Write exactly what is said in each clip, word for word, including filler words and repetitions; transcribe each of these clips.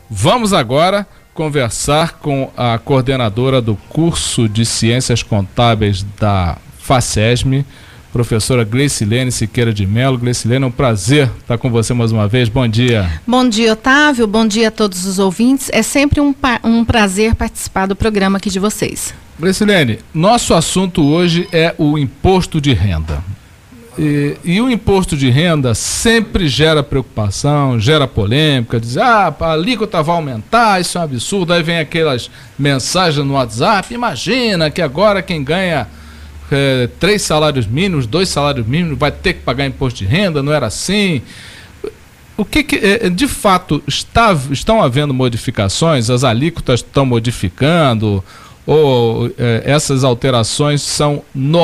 Vamos agora conversar com a coordenadora do curso de Ciências Contábeis da FACESM, professora Gleicilene Siqueira de Mello. Gleicilene, é um prazer estar com você mais uma vez. Bom dia. Bom dia, Otávio. Bom dia a todos os ouvintes. É sempre um, um prazer participar do programa aqui de vocês. Gleicilene, nosso assunto hoje é o imposto de renda. E, e o imposto de renda sempre gera preocupação, gera polêmica, diz, ah, a alíquota vai aumentar, isso é um absurdo. Aí vem aquelas mensagens no WhatsApp, imagina que agora quem ganha é, três salários mínimos, dois salários mínimos, vai ter que pagar imposto de renda, não era assim. O que, que é, de fato, está, estão havendo modificações, as alíquotas estão modificando, ou eh, essas alterações são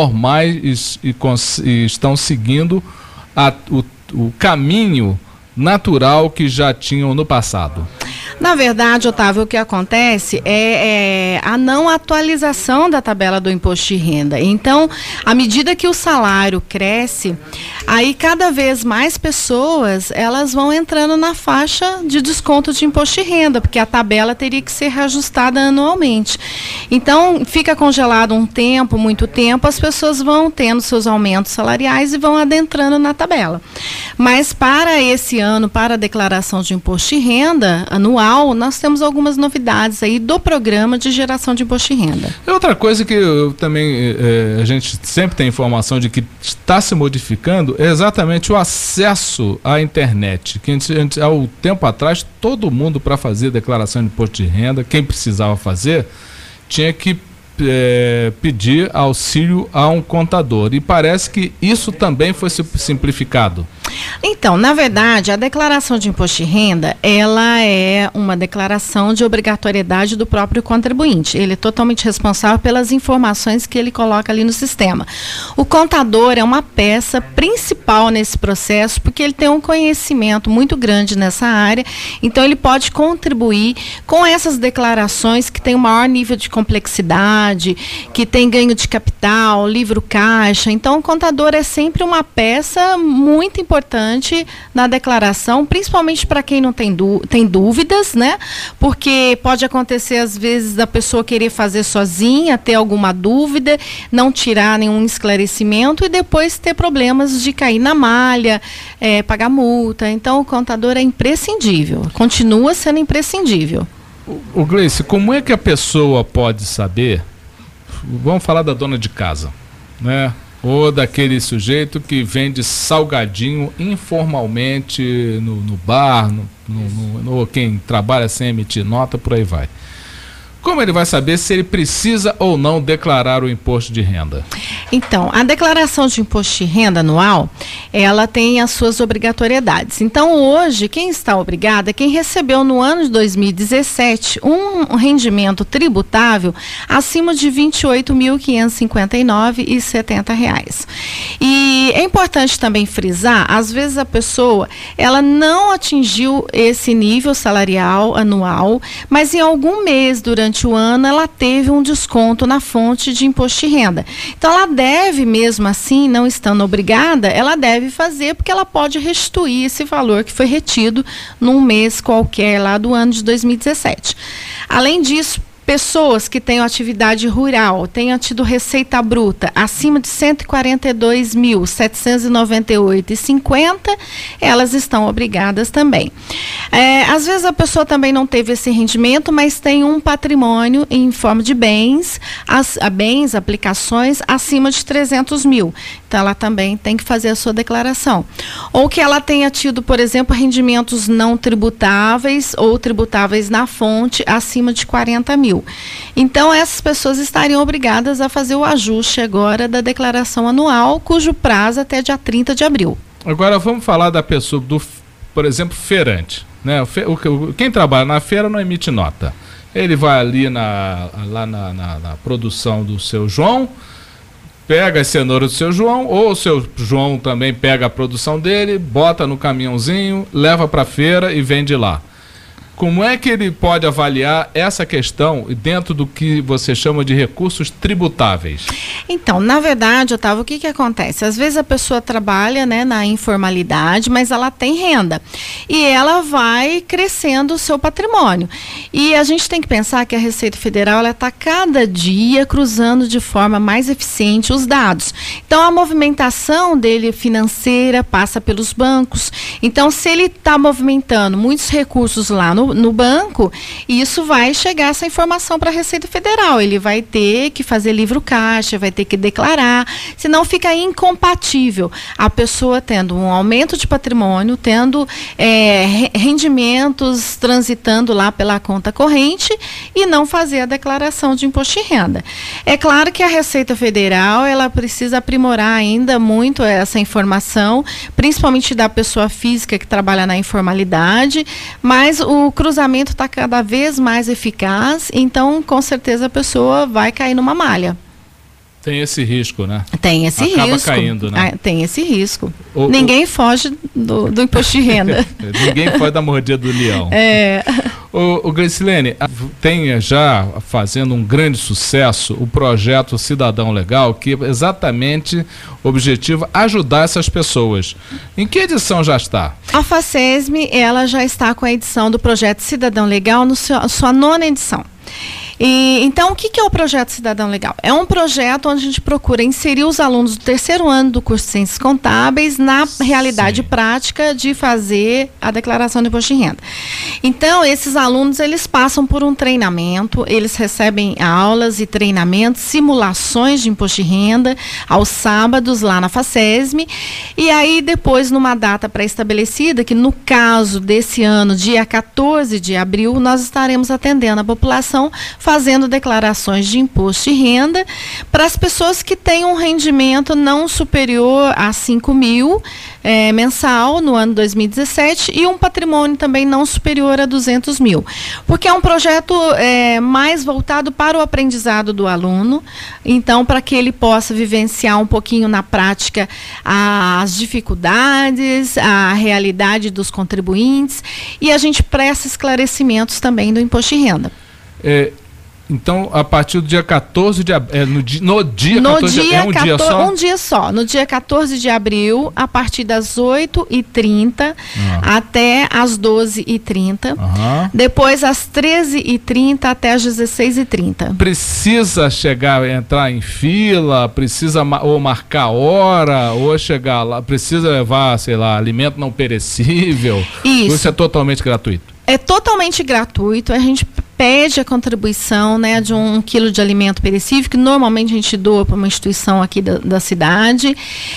normais e, e, e estão seguindo a, o, o caminho natural que já tinham no passado? Na verdade, Otávio, o que acontece é, é a não atualização da tabela do imposto de renda. Então, à medida que o salário cresce, aí cada vez mais pessoas elas vão entrando na faixa de desconto de imposto de renda, porque a tabela teria que ser reajustada anualmente. Então, fica congelado um tempo, muito tempo, as pessoas vão tendo seus aumentos salariais e vão adentrando na tabela. Mas para esse ano, para a declaração de imposto de renda anual, nós temos algumas novidades aí do programa de geração de imposto de renda. É outra coisa que eu também, é, a gente sempre tem informação de que está se modificando, é exatamente o acesso à internet. Que antes, há um tempo atrás, todo mundo, para fazer declaração de imposto de renda, quem precisava fazer, tinha que é, pedir auxílio a um contador. E parece que isso também foi simplificado. Então, na verdade, a declaração de imposto de renda, ela é uma declaração de obrigatoriedade do próprio contribuinte. Ele é totalmente responsável pelas informações que ele coloca ali no sistema. O contador é uma peça principal nesse processo, porque ele tem um conhecimento muito grande nessa área, então ele pode contribuir com essas declarações que têm o maior nível de complexidade, que tem ganho de capital, livro caixa. Então, o contador é sempre uma peça muito importante importante na declaração, principalmente para quem não tem, dú tem dúvidas, né? Porque pode acontecer às vezes da pessoa querer fazer sozinha, ter alguma dúvida, não tirar nenhum esclarecimento e depois ter problemas de cair na malha, é, pagar multa. Então o contador é imprescindível, continua sendo imprescindível. O, o Gleice, como é que a pessoa pode saber? Vamos falar da dona de casa, né? Ou daquele sujeito que vende salgadinho informalmente no, no bar, no, no, no, ou quem trabalha sem emitir nota, por aí vai. Como ele vai saber se ele precisa ou não declarar o imposto de renda? Então, a declaração de imposto de renda anual, ela tem as suas obrigatoriedades. Então, hoje, quem está obrigado é quem recebeu no ano de dois mil e dezessete um rendimento tributável acima de vinte e oito mil quinhentos e cinquenta e nove reais e setenta centavos. E é importante também frisar, às vezes a pessoa, ela não atingiu esse nível salarial anual, mas em algum mês durante o ano ela teve um desconto na fonte de imposto de renda. Então ela deve, mesmo assim, não estando obrigada, ela deve fazer, porque ela pode restituir esse valor que foi retido num mês qualquer lá do ano de dois mil e dezessete. Além disso, pessoas que tenham atividade rural, tenham tido receita bruta acima de cento e quarenta e dois mil, setecentos e noventa e oito reais e cinquenta centavos, elas estão obrigadas também. É, às vezes a pessoa também não teve esse rendimento, mas tem um patrimônio em forma de bens, as, a bens, aplicações acima de trezentos mil. Então ela também tem que fazer a sua declaração. Ou que ela tenha tido, por exemplo, rendimentos não tributáveis ou tributáveis na fonte acima de quarenta mil. Então essas pessoas estariam obrigadas a fazer o ajuste agora da declaração anual, cujo prazo é até dia trinta de abril. Agora vamos falar da pessoa, do, por exemplo, feirante, né? O fe, o, quem trabalha na feira não emite nota. Ele vai ali na, lá na, na, na produção do seu João, pega as cenouras do seu João, ou o seu João também pega a produção dele, bota no caminhãozinho, leva para a feira e vende lá. Como é que ele pode avaliar essa questão dentro do que você chama de recursos tributáveis? Então, na verdade, Otávio, o que que acontece? Às vezes a pessoa trabalha, né, na informalidade, mas ela tem renda. E ela vai crescendo o seu patrimônio. E a gente tem que pensar que a Receita Federal ela está cada dia cruzando de forma mais eficiente os dados. Então, a movimentação dele financeira passa pelos bancos. Então, se ele está movimentando muitos recursos lá no, no banco, isso vai chegar essa informação para a Receita Federal. Ele vai ter que fazer livro caixa, vai ter que declarar, senão fica incompatível a pessoa tendo um aumento de patrimônio, tendo é, rendimentos transitando lá pela conta corrente e não fazer a declaração de imposto de renda. É claro que a Receita Federal ela precisa aprimorar ainda muito essa informação, principalmente da pessoa física que trabalha na informalidade, mas o cruzamento está cada vez mais eficaz, então com certeza a pessoa vai cair numa malha. Tem esse risco, né? Tem esse Acaba risco. caindo, né? Ah, tem esse risco. O, Ninguém o... foge do, do imposto de renda. Ninguém foge da mordida do leão. É. O, o Gracilene, tem já fazendo um grande sucesso o projeto Cidadão Legal, que exatamente o objetivo é ajudar essas pessoas. Em que edição já está? A Facesme, ela já está com a edição do projeto Cidadão Legal, no seu, sua nona edição. E, então, o que, que é o projeto Cidadão Legal? É um projeto onde a gente procura inserir os alunos do terceiro ano do curso de Ciências Contábeis na Sim. realidade prática de fazer a declaração de imposto de renda. Então, esses alunos, eles passam por um treinamento, eles recebem aulas e treinamentos, simulações de imposto de renda aos sábados lá na Facesme, e aí depois, numa data pré-estabelecida, que no caso desse ano, dia quatorze de abril, nós estaremos atendendo a população fazendo declarações de imposto de renda para as pessoas que têm um rendimento não superior a cinco mil é, mensal no ano dois mil e dezessete e um patrimônio também não superior a duzentos mil. Porque é um projeto é, mais voltado para o aprendizado do aluno, então para que ele possa vivenciar um pouquinho na prática as dificuldades, a realidade dos contribuintes e a gente presta esclarecimentos também do imposto de renda. É, então, a partir do dia quatorze de abril, é, no, di, no dia no quatorze dia é um quatorze, dia só? Um dia só. No dia quatorze de abril, a partir das oito e trinta ah. até as doze e trinta. Aham. Depois, às treze e trinta até as dezesseis e trinta. Precisa chegar, entrar em fila, precisa ma ou marcar hora, ou chegar lá, precisa levar, sei lá, alimento não perecível. Isso. Isso é totalmente gratuito? É totalmente gratuito, a gente pede a contribuição, né, de um quilo de alimento perecível, que normalmente a gente doa para uma instituição aqui da, da cidade.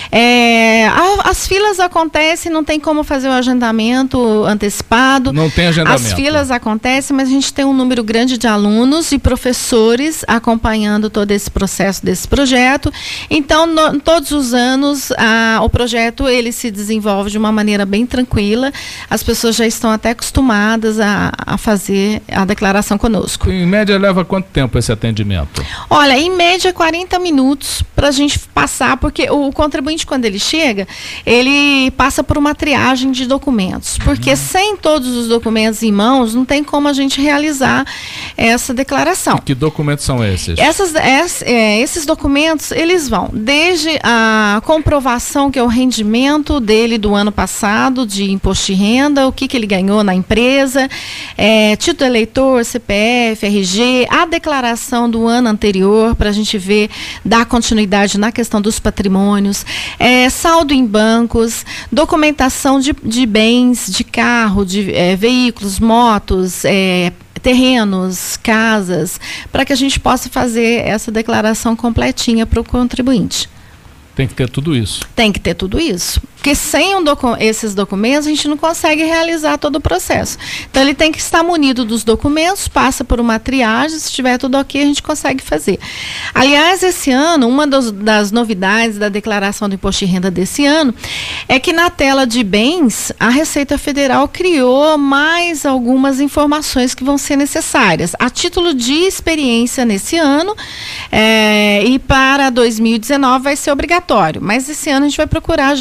É, a, as filas acontecem, não tem como fazer o agendamento antecipado. Não tem agendamento. As filas acontecem, mas a gente tem um número grande de alunos e professores acompanhando todo esse processo desse projeto. Então, no, todos os anos, a, o projeto ele se desenvolve de uma maneira bem tranquila. As pessoas já estão até acostumadas a, a fazer a declaração conosco. Em média, leva quanto tempo esse atendimento? Olha, em média quarenta minutos para a gente passar, porque o contribuinte, quando ele chega, ele passa por uma triagem de documentos, porque uhum. sem todos os documentos em mãos, não tem como a gente realizar essa declaração. E que documentos são esses? Essas, es, é, esses documentos, eles vão desde a comprovação, que é o rendimento dele do ano passado, de imposto de renda, o que, que ele ganhou na empresa, é, título eleitor, C P F, R G, a declaração do ano anterior, para a gente ver, dar continuidade na questão dos patrimônios, é, saldo em bancos, documentação de, de bens, de carro, de é, veículos, motos, é, terrenos, casas, para que a gente possa fazer essa declaração completinha para o contribuinte. Tem que ter tudo isso. Tem que ter tudo isso. Porque sem um docu esses documentos, a gente não consegue realizar todo o processo. Então, ele tem que estar munido dos documentos, passa por uma triagem, se tiver tudo ok, a gente consegue fazer. Aliás, esse ano, uma dos, das novidades da declaração do imposto de renda desse ano é que na tela de bens, a Receita Federal criou mais algumas informações que vão ser necessárias. A título de experiência nesse ano, é, e para dois mil e dezenove vai ser obrigatório. Mas esse ano a gente vai procurar já fazer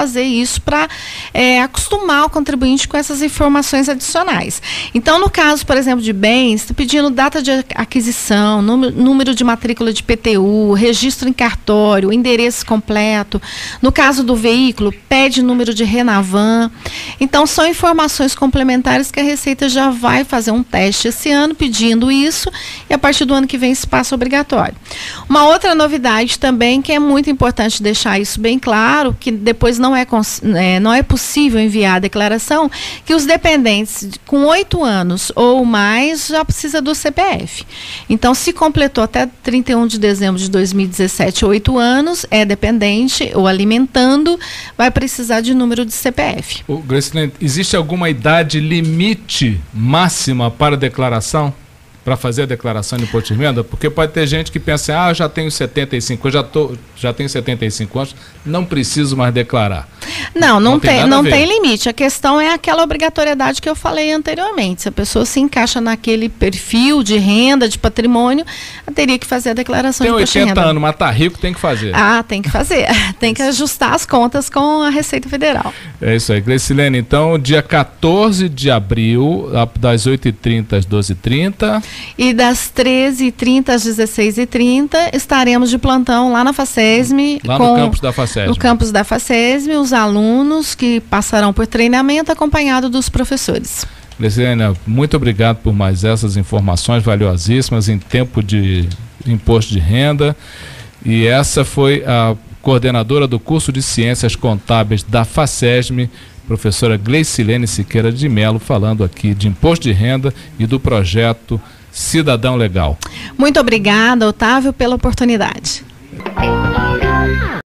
fazer isso para é, acostumar o contribuinte com essas informações adicionais. Então, no caso, por exemplo, de bens, está pedindo data de aquisição, número, número de matrícula de I P T U, registro em cartório, endereço completo. No caso do veículo, pede número de Renavan. Então, são informações complementares que a Receita já vai fazer um teste esse ano pedindo isso, e a partir do ano que vem se passa obrigatório. Uma outra novidade também, que é muito importante deixar isso bem claro, que depois não é, é, não é possível enviar a declaração, que os dependentes com oito anos ou mais já precisa do C P F. Então, se completou até trinta e um de dezembro de dois mil e dezessete, oito anos, é dependente ou alimentando, vai precisar de número de C P F. O Gleicilene, existe alguma idade limite máxima para declaração? Para fazer a declaração de imposto de renda? Porque pode ter gente que pensa, ah, eu já tenho setenta e cinco, eu já, tô, já tenho setenta e cinco anos, não preciso mais declarar. Não, não, não tem, tem não tem limite. A questão é aquela obrigatoriedade que eu falei anteriormente. Se a pessoa se encaixa naquele perfil de renda, de patrimônio, ela teria que fazer a declaração tem de imposto de renda. Tem oitenta anos, mas tá rico, tem que fazer. Ah, tem que fazer. Tem que ajustar as contas com a Receita Federal. É isso aí. Gleicilene, então, dia quatorze de abril, das oito e trinta às doze e trinta. E das treze e trinta às dezesseis e trinta, estaremos de plantão lá na FACESM. Lá com, no campus da FACESM. No campus da FACESM, os alunos que passarão por treinamento acompanhado dos professores. Gleicilene, muito obrigado por mais essas informações valiosíssimas em tempo de imposto de renda. E essa foi a coordenadora do curso de Ciências Contábeis da FACESM, professora Gleicilene Siqueira de Melo, falando aqui de imposto de renda e do projeto Cidadão Legal. Muito obrigada, Otávio, pela oportunidade.